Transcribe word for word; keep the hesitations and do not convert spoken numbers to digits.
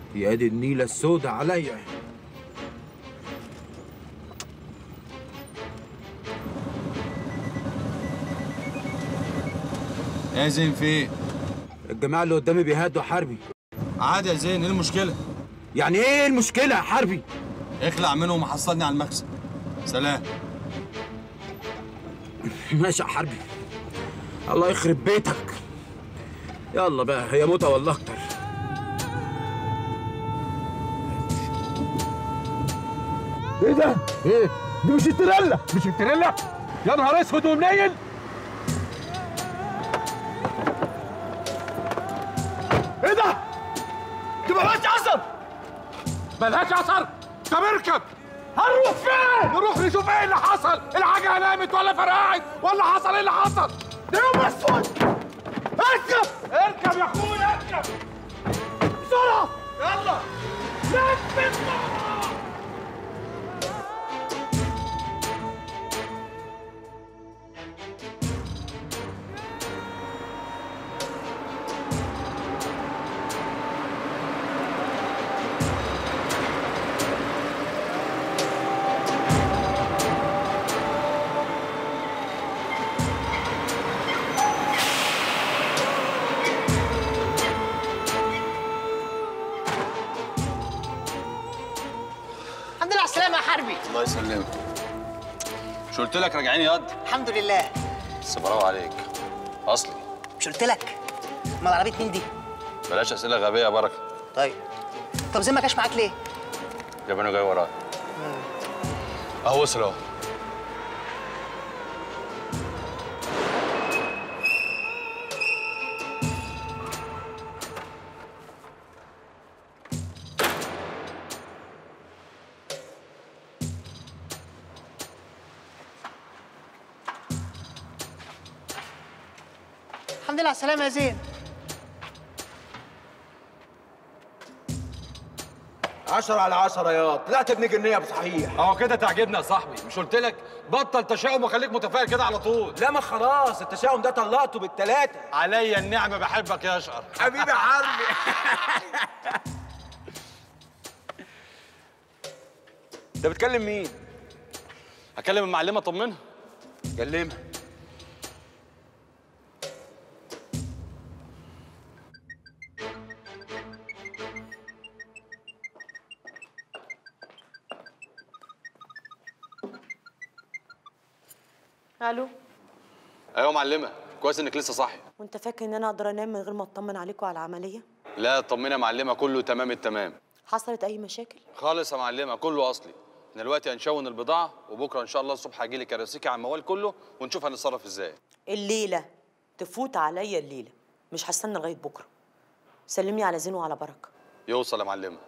يا دي النيله السوداء عليا. يا زين في ايه؟ الجماعه اللي قدامي بيهدوا حربي. عادي يا زين، ايه المشكله؟ يعني ايه المشكله يا حربي؟ اخلع منهم وحصلني على المكسب. سلام. ماشي يا حربي، الله يخرب بيتك. يلا بقى، هي موتة ولا اكتر. ايه ده؟ ايه؟ دي مش التريلا، مش التريلا؟ يا نهار اسود ومنيل! ايه ده؟ دي ملهاش اثر! ملهاش اثر؟ طب اركب! هنروح فين؟ نروح نشوف ايه اللي حصل، الحاجة نامت ولا فرقعت ولا حصل ايه اللي حصل؟ ده يوم اسود! اركب! اركب يا اخويا اركب! بسرعة! يلا! لف بسرعة! الحمد لله على السلامة يا حربي. الله يسلمك. مش قلت لك راجعين ياض؟ الحمد لله. بس برافو عليك. اصلي. مش قلت لك؟ امال عربية مين دي؟ بلاش اسئله غبيه يا بركه. طيب. طب زين ما كاش معاك ليه؟ جابانه جاي ورايا. اهو وصل اهو. الحمد لله على السلامة يا زين. عشرة على عشرة يا طلعت ابن جنية بصحيح. اهو كده تعجبنا يا صاحبي، مش قلت لك بطل تشاؤم وخليك متفائل كده على طول. لا ما خلاص التشاؤم ده طلعته بالتلاتة. عليا النعمة، بحبك يا اشقر. حبيبي حربي. انت بتكلم مين؟ هكلم المعلمة اطمنها. كلمها. الو. ايوه معلمة، كويس انك لسه صاحية. وانت فاكر ان انا اقدر انام من غير ما اطمن عليكم على العمليه؟ لا اطمني يا معلمة، كله تمام التمام. حصلت اي مشاكل؟ خالص يا معلمة، كله اصلي. احنا دلوقتي هنشون البضاعة، وبكره ان شاء الله الصبح هجيلي كراسيكي على الموال كله ونشوف هنتصرف ازاي. الليله تفوت عليا الليله، مش هستنى لغايه بكره. سلمني على زين وعلى بركه. يوصل يا معلمة.